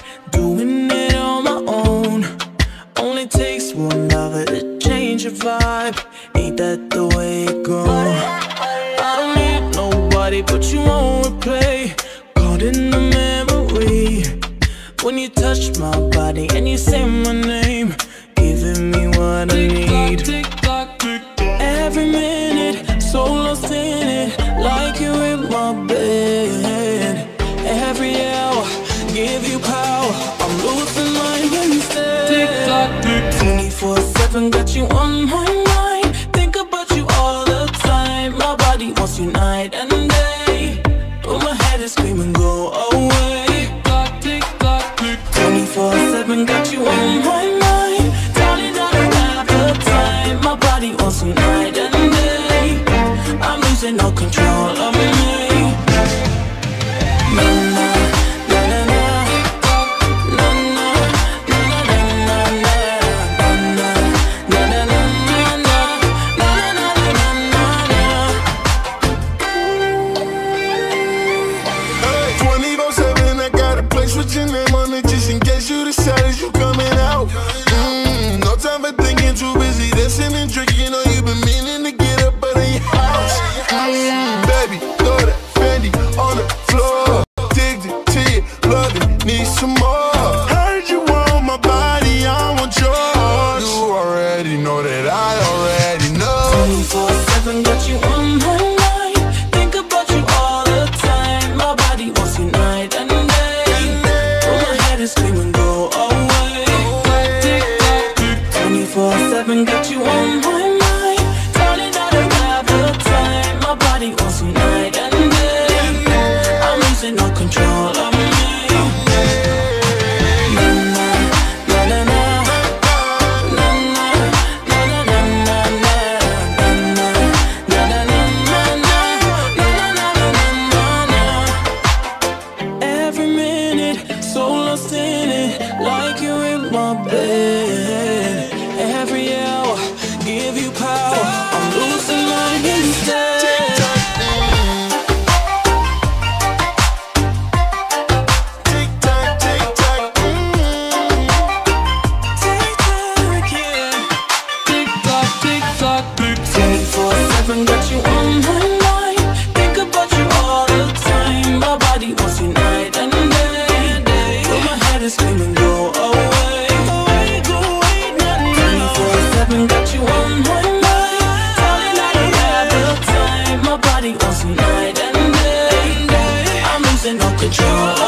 doing it on my own. Only takes one lover to change your vibe. Ain't that the way it goes? I don't need nobody but you on replay. Caught in the memory when you touch my body and you say my name, giving me what I need. Every minute, so lost in it, like you're in my bed. Every hour, give you power, I'm losing mine instead. Tick-tock, tick-tock. 24/7, got you on my mind. Think about you all the time. My body wants you night and day, but my head is screaming, go away. Tick-tock, tick-tock, tick-tock. 24/7, got you on my mind. Darling, I don't have the time. My body wants you night and day. I'm losing all control of me. Control.